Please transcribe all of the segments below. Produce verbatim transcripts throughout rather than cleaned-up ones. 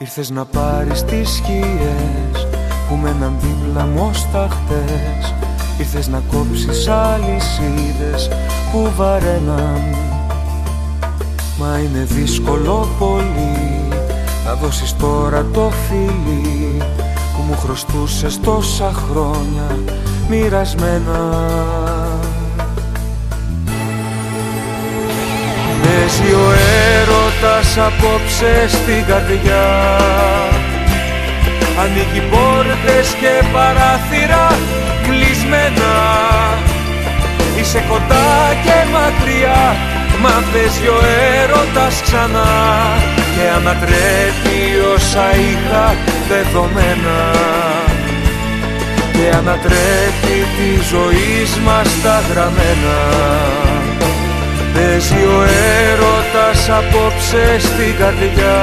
Ήρθες να πάρεις τις σκιές που μέναν δίπλα μου ως τα χτες. Ήρθες να κόψεις αλυσίδες που βαραίναν. Μα είναι δύσκολο πολύ να δώσεις τώρα το φιλί που μου χρωστούσες τόσα χρόνια μοιρασμένα. Παίζει ο έρωτας απόψε στην καρδιά, ανοίγει πόρτες και παράθυρα κλεισμένα. Είσαι κοντά και μακριά, μα παίζει ο έρωτας ξανά και ανατρέπει όσα είχα δεδομένα. Και ανατρέπει τη ζωή μας τα γραμμένα. Παίζει ο έρωτας απόψε στην καρδιά,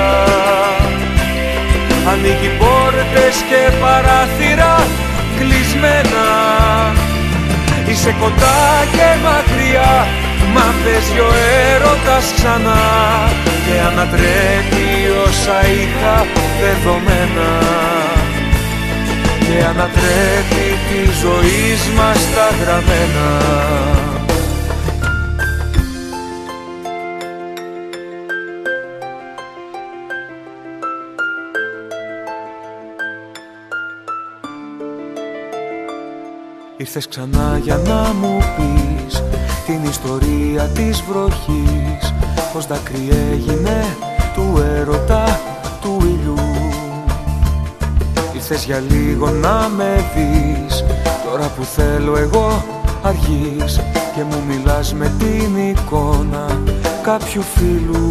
ανοίγει πόρτες και παράθυρα κλεισμένα. Είσαι κοντά και μακριά, μα παίζει ο έρωτας ξανά και ανατρέπει όσα είχα δεδομένα. Και ανατρέπει τη ζωή μας τα γραμμένα. Ήρθες ξανά για να μου πεις την ιστορία της βροχής, πως δάκρυ έγινε του έρωτα του ήλιου. Ήρθες για λίγο να με δεις, τώρα που θέλω εγώ αργείς και μου μιλάς με την εικόνα κάποιου φίλου.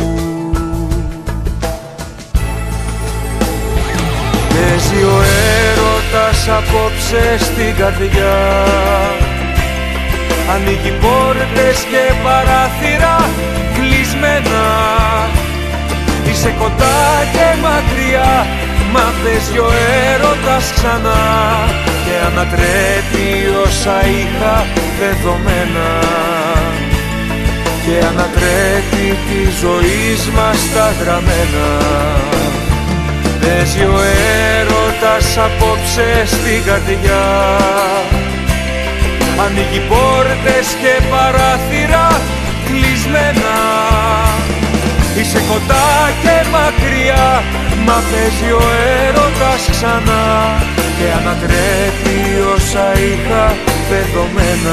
Παίζει ο έρωτας απόψε στην καρδιά, ανοίγει πόρτες και παράθυρα κλεισμένα. Είσαι κοντά και μακριά, μα παίζει ο έρωτας ξανά και ανατρέπει όσα είχα δεδομένα. Και ανατρέπει τη ζωή μας τα γραμμένα. Παίζει ο έρωτας απόψε στην καρδιά, ανοίγει πόρτες και παράθυρα κλεισμένα. Είσαι κοντά και μακριά, μα παίζει ο έρωτας ξανά και ανατρέπει όσα είχα δεδομένα.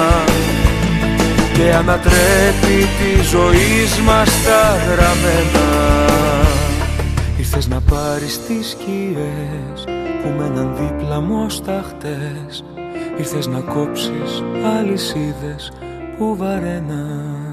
Και ανατρέπει τη ζωή μας τα γραμμένα. Ήρθες να πάρεις τις σκιές που μέναν δίπλα μου ως τα χτες. Ήρθες να κόψεις αλυσίδες που βαραίναν.